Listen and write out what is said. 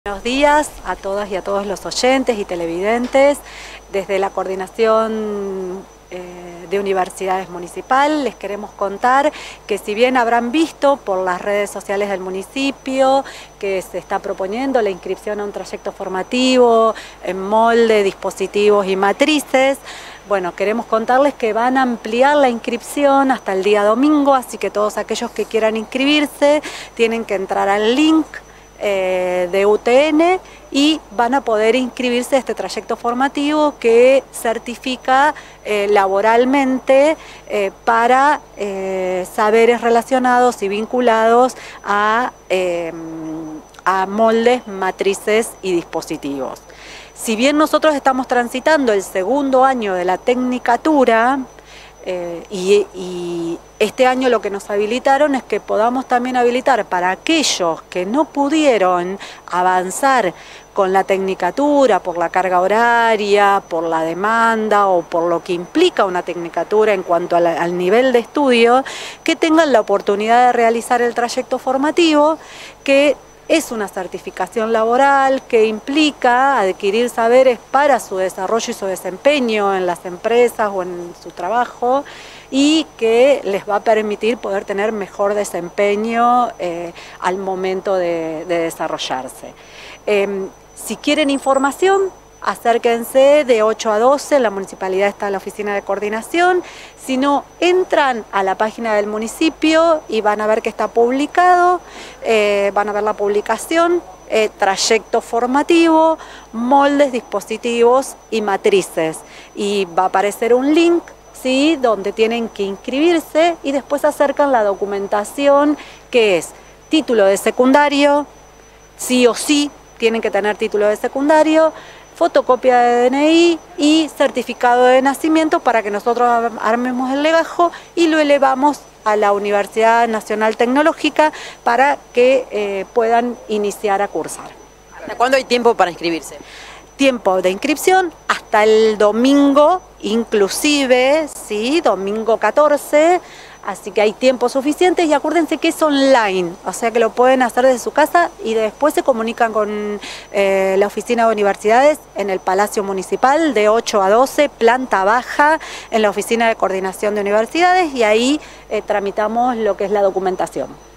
Buenos días a todas y a todos los oyentes y televidentes. Desde la Coordinación de Universidades Municipal les queremos contar que, si bien habrán visto por las redes sociales del municipio que se está proponiendo la inscripción a un trayecto formativo en molde, dispositivos y matrices, bueno, queremos contarles que van a ampliar la inscripción hasta el día domingo, así que todos aquellos que quieran inscribirse tienen que entrar al link de UTN y van a poder inscribirse a este trayecto formativo que certifica laboralmente para saberes relacionados y vinculados a moldes, matrices y dispositivos. Si bien nosotros estamos transitando el segundo año de la tecnicatura, y este año lo que nos habilitaron es que podamos también habilitar para aquellos que no pudieron avanzar con la tecnicatura por la carga horaria, por la demanda o por lo que implica una tecnicatura en cuanto al nivel de estudio, que tengan la oportunidad de realizar el trayecto formativo, que es una certificación laboral que implica adquirir saberes para su desarrollo y su desempeño en las empresas o en su trabajo, y que les va a permitir poder tener mejor desempeño al momento de desarrollarse. Si quieren información, acérquense de 8 a 12, en la municipalidad está la oficina de coordinación. Si no, entran a la página del municipio y van a ver que está publicado, van a ver la publicación, trayecto formativo, moldes, dispositivos y matrices. Y va a aparecer un link, ¿sí?, donde tienen que inscribirse, y después acercan la documentación, que es título de secundario, sí o sí tienen que tener título de secundario, fotocopia de DNI y certificado de nacimiento, para que nosotros armemos el legajo y lo elevamos a la Universidad Nacional Tecnológica para que puedan iniciar a cursar. ¿Hasta cuándo hay tiempo para inscribirse? Tiempo de inscripción hasta el domingo, inclusive, ¿sí?, domingo 14, así que hay tiempo suficiente, y acuérdense que es online, o sea que lo pueden hacer desde su casa y después se comunican con la oficina de universidades en el Palacio Municipal de 8 a 12, planta baja, en la oficina de coordinación de universidades, y ahí tramitamos lo que es la documentación.